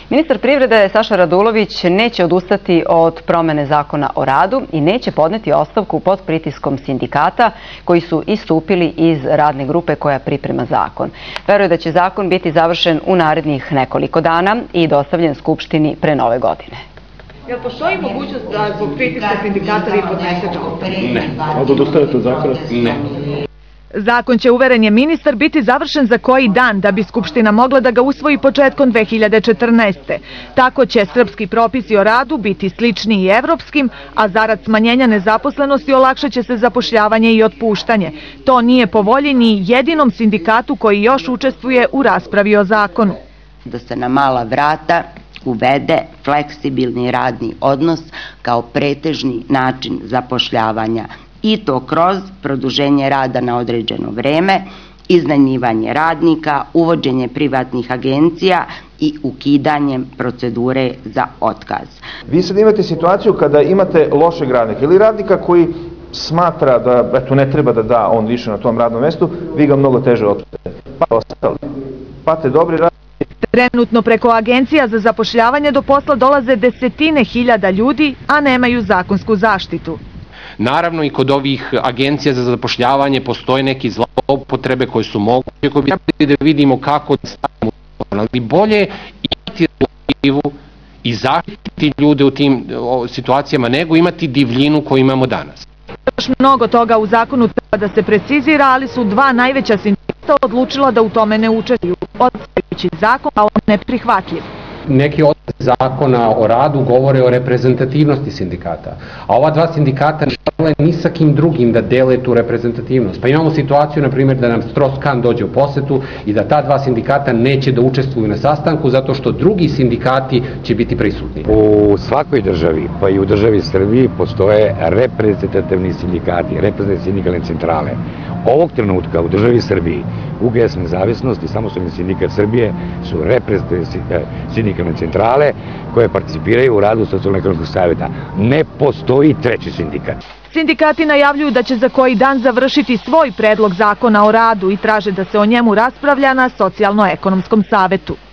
Ministar privrede Saša Radulović neće odustati od promene zakona o radu i neće podneti ostavku pod pritiskom sindikata koji su istupili iz radne grupe koja priprema zakon. Veruje da će zakon biti završen u narednih nekoliko dana i dostavljen Skupštini pre Nove godine. Jel postoji mogućnost da zbog pritiska sindikata vi podnesete ostavku? Ne. Od odustajete od zakona? Ne. Zakon će, uveren je ministar, biti završen za koji dan da bi Skupština mogla da ga usvoji početkom 2014. Tako će srpski propisi o radu biti slični i evropskim, a zarad smanjenja nezaposlenosti olakšat će se zapošljavanje i otpuštanje. To nije po volji ni jedinom sindikatu koji još učestvuje u raspravi o zakonu. Da se na mala vrata uvede fleksibilni radni odnos kao pretežni način zapošljavanja i to kroz produženje rada na određeno vreme, iznajmljivanje radnika, uvođenje privatnih agencija i ukidanjem procedure za otkaz. Vi sad imate situaciju kada imate lošeg radnika ili radnika koji smatra da ne treba da da on više na tom radnom mestu, vi ga mnogo teže otpustite. Pa ostali. Pate dobri radnici. Trenutno preko agencija za zapošljavanje do posla dolaze desetine hiljada ljudi, a nemaju zakonsku zaštitu. Naravno i kod ovih agencija za zapošljavanje postoje neke zloupotrebe koje su moguće, koje bi trebali da vidimo kako da stavimo u to. Ali bolje imati regulativu i zaštiti ljude u tim situacijama nego imati divljinu koju imamo danas. Još mnogo toga u zakonu treba da se precizira, ali su dva najveća sindikata odlučila da u tome ne učestvuju, odstajući zakon kao neprihvatljiv. Neki od zakona o radu govore o reprezentativnosti sindikata, a ova dva sindikata ne žele ni sa kim drugim da dele tu reprezentativnost. Pa imamo situaciju, na primjer, da nam Strauss-Kahn dođe u posetu i da ta dva sindikata neće da učestvuju na sastanku zato što drugi sindikati će biti prisutni. U svakoj državi, pa i u državi Srbiji, postoje reprezentativni sindikati, reprezentativne sindikalne centrale. Ovog trenutka u državi Srbiji UGS Nezavisnost i Samostalni sindikat Srbije su reprezentativne sindikalne centrale koje participiraju u radu Socijalno-ekonomskog savjeta. Ne postoji treći sindikat. Sindikati najavljuju da će za koji dan završiti svoj predlog zakona o radu i traže da se o njemu raspravlja na Socijalno-ekonomskom savetu.